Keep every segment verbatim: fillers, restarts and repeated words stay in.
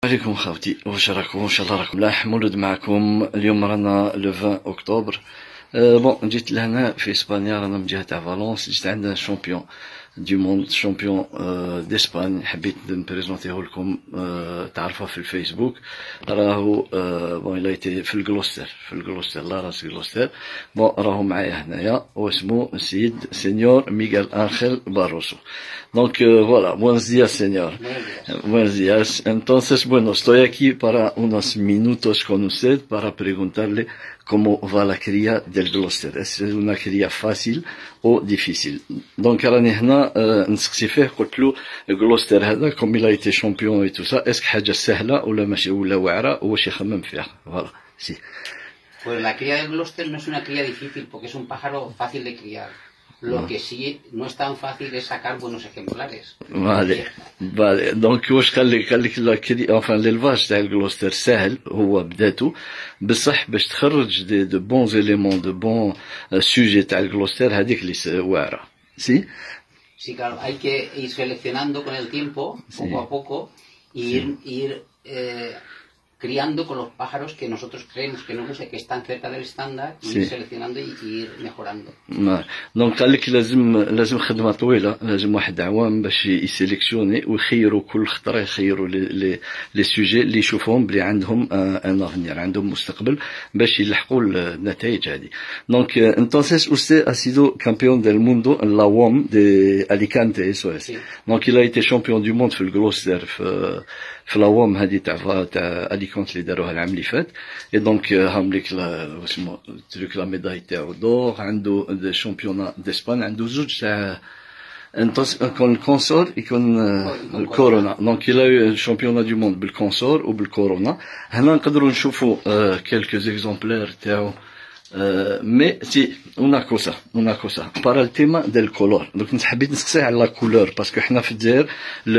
عليكم خاوتي، واش راكم؟ ان شاء الله راكم ملاح. مولود معكم اليوم، رانا لو عشرين اكتوبر. أه بون جيت لهنا في اسبانيا، رانا من جهه تاع فالونس. جيت عندنا شامبيون دي موند، شامبيون أه ديسباني. حبيت نبريزونتيه لكم، أه تعرفوه في الفيسبوك. راهو أه بون الا ايتي في الكلوستر، في الكلوستر لا راس كلوستر. بون راهو معايا هنايا، واسمو السيد سينيور ميغال انخيل باروسو. Donc euh, voilà, buenos días, señor. Buenos días. Entonces, bueno, estoy aquí para unos minutos con usted para preguntarle cómo va la cría del Gloucester. ¿Es una cría fácil o difícil? Donc, راني هنا نسقسي فيه، قلت له Gloucester هذا comme il a été champion et tout ça, est-ce que حاجة سهلة ولا ماشي ولا واعرة واش يخمم فيها؟ Voilà. Sí. Pues la cría del Gloucester no es una cría difícil porque es un pájaro fácil de criar. Lo que sí no es tan fácil es sacar buenos ejemplares. Vale, vale. Donc واش قال لك؟ قال لك لا كري enfin l'élevage تاع الجلوستر سهل، هو بداتو بصح باش تخرج دي دو بونز éléments دو بون سوجي تاع الجلوستر هذيك اللي واعره. سي Sí, claro, hay que ir seleccionando con el tiempo, poco a poco, y ir, ir eh, criando con los pájaros que nosotros creemos que nos gusta, que están cerca del estándar, y ir seleccionando y, y ir mejorando. دونك قال لك لازم لازم خدمه طويله، لازم واحد عوام باش يسيليكسيوني ويخيروا كل خطره، يخيروا لي لي لي سوجي اللي يشوفهم بلي عندهم ان افنير، عندهم مستقبل باش يلحقوا النتائج هذه. دونك انtonces usted ha sido campeón del mundo en la W O M de Alicante, eso es. Donc il a été champion du monde في الجلوستر في في لا ووم هذه تاع تاع اليكونت اللي داروها العام اللي فات. اي دونك هام ليك اسمو تروك لا ميداي تاعو دور. عنده شامبيونا ديسبان، عنده زوج تاع كون الكونسور يكون الكورونا. دونك الى الشامبيونا دو موند بالكونسور وبالكورونا. هنا نقدروا نشوفوا كيلكو زيكزومبلير تاعو. مي سي una cosa una cosa para el tema del color. دونك حبيت نسقسيه على لا كولور باسكو حنا في الجزائر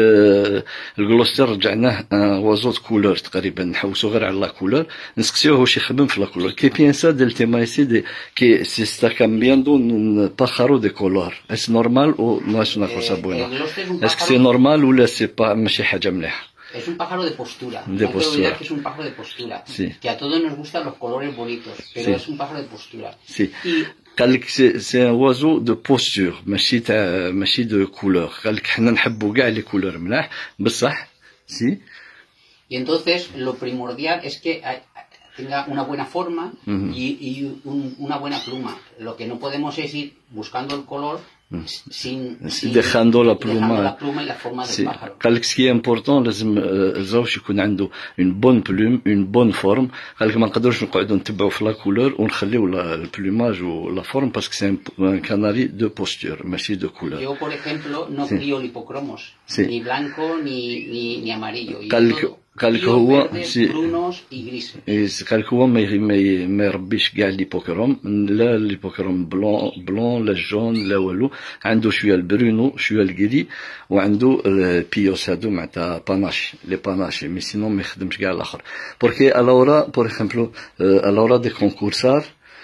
الجلوستر رجعناه وازوت كولور تقريبا، نحوسو غير على لا كولور. نسقسيوه واش يخدم في لا كولور. كي بيانسا ديل تيما يسي دي كي سي ستا cambiando un pájaro de color. es normal o no es una cosa buena? es que c'est normal ولا سي با ماشي حاجه مليحه؟ Es un pájaro de postura. De no postura. olvidar que es un pájaro de postura. Sí. Que a todos nos gustan los colores bonitos, pero sí. es un pájaro de postura. Sí. Y قال لك سي ان oiseau de posture ماشي تاع ماشي دو كولور. قال لك حنا نحبوا كاع لي كولور ملاح بصح سي. Y entonces lo primordial es que hay, tenga una buena forma uh-huh. y, y un, una buena pluma. Lo que no podemos es ir buscando el color sin, sin dejando la pluma, dejando la pluma y la forma del pájaro. قال لك سكي امبورطون لازم الزوج يكون عنده اون بون بلوم اون بون فورم. قال لك ما نقدروش نقعدوا نتبعوا في لا كولور ونخليو البلوماج ولا فورم باسكو سي ان كاناري دو بوستور ماشي دو كولور. Yo por ejemplo no crío lipocromos, sí. ni blanco ni ni, ni amarillo. قال لك قال لك هو سي brunos y grises. قال لك هو ما ما يربيش كاع ليبوكروم، لا ليبوكروم بلون بلون لا جون لا والو. عنده شويه البرونو شويه الكري وعنده البيوس هادو معناتها باناشي لي باناشي، مي سينون ما يخدمش كاع الاخر. بوركي الورا بور اكزومبل الورا دي كونكورسار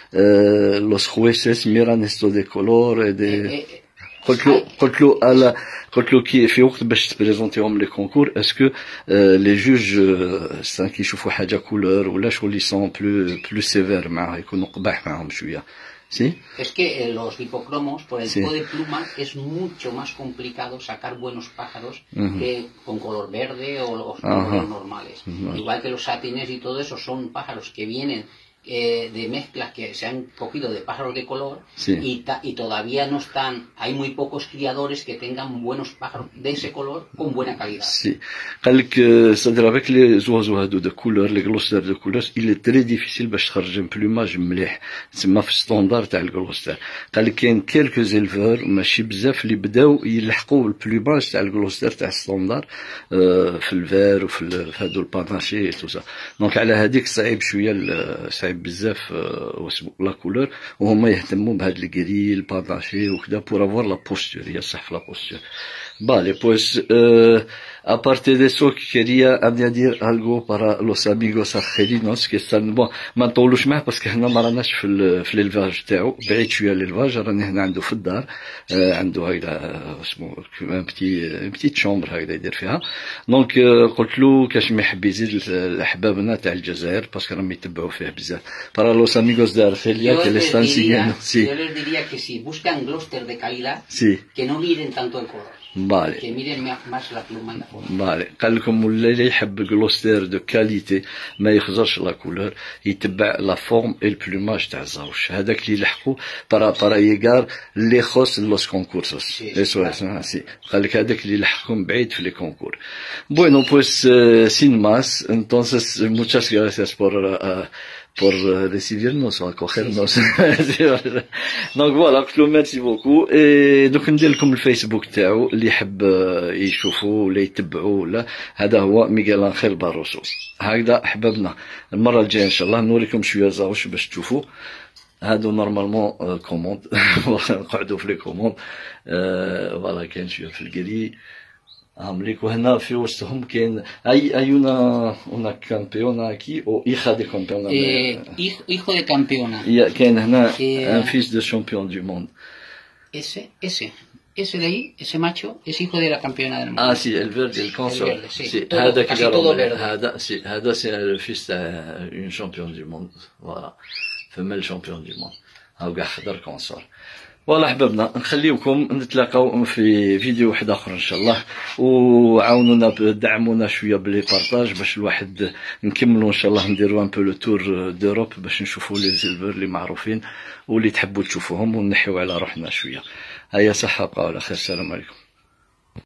لوس خويسس ميران استو دي كولور دي. قلت له قلت له على قلت له كي في وقت باش تبريزونتيهم لي كونكور اسكو لي جوج سان كيشوفوا حاجه كولور ولا شغل سون بلو بلو سيفير معاه، يكونوا قباح معاهم شويه. ¿Sí? Es que eh, los hipocromos, por el sí. tipo de pluma, es mucho más complicado sacar buenos pájaros uh-huh. que con color verde o los colores uh-huh. normales. Uh-huh. Igual que los satines y todo eso son pájaros que vienen eh, de mezclas que se han cogido de pájaros de color sí. y, ta y todavía no están, hay muy pocos criadores que tengan buenos pájaros de ese color con buena calidad. Sí. قال لك c'est-à-dire avec les oiseaux هادو de couleur les glosters de couleur il est très difficile باش تخرج un plumage مليح تسمى في الستاندار تاع الجلوستر. قال لك كاين كيلكو زيلفور ماشي بزاف اللي بداو يلحقوا البلوماج تاع الجلوستر تاع الستاندار في الفير وفي هادو الباناشي تو سا. دونك على هذيك صعيب شويه صعيب بزاف واسمو لا كولور، وهما يهتموا بهاد الكري الباناشي وكذا بور افوار لا بوستور. هي صح في لا بوستور. Vale, pues uh, aparte de eso quería añadir algo para los amigos argelinos que están bon ما نطولوش معاه باسكو حنا ما راناش في ال في الالفاج تاعو بعيد شويه الالفاج راني هنا عنده في الدار آه عنده هكذا اسمه ان بتي بتيت شومبر هكذا يدير فيها دونك آه قلت له كاش ما يحب يزيد الاحبابنا تاع الجزائر باسكو راهم يتبعوا فيه بزاف para los amigos de Argelia que le están siguiendo sí yo les diría que si buscan glóster de calidad sí que no miren tanto el color Vale. Que miren más la pluma y la forma. Vale. قال لكم اللي يحب غلوستير دو كاليتي ما يخزرش لا كولور يتبع لا فورم اي البلوماج تاع الزاوش هذاك اللي يلحقوا بارا بارا ييغار لي خوس لوس كونكورسوس اسو سي قال لك هذاك اللي يلحقهم بعيد في لي كونكور bueno pues uh, sin más entonces muchas gracias por uh, por recibirnos o acogernos. Donc voilà, قلت له ميرسي بوكو. دوك ندير لكم الفيسبوك تاعو اللي يحب يشوفوه ولا يتبعوه ولا هذا هو ميغيل انخيل باروسو. هكذا احبابنا المره الجايه ان شاء الله نوريكم شويه زاوش باش تشوفوا. هادو نورمالمون كوموند نقعدوا في لي كوموند فوالا كاين شويه في الكري عامليك وهنا في وسطهم كاين اي ايونا una campeona aquí o hija de campeona eh, hijo, hijo de campeona كاين هنا eh, un fils de champion du monde ese ese ese de ahí ese macho es hijo de la campeona del mundo ah si el verde el consort sí هذا casi todo verde هذا سي هذا سي le fils d'une championne du monde voilà femelle championne du monde هاو كاع خضر كونسور والله احبابنا نخليوكم نتلاقاو في فيديو واحد اخر ان شاء الله وعاونونا دعمونا شويه بلي بارطاج باش الواحد نكملوا ان شاء الله نديروا ان بو لو تور دوروب باش نشوفوا لي زيلفور اللي معروفين واللي تحبوا تشوفوهم ونحيو على روحنا شويه هيا صحه بقاو على خير السلام عليكم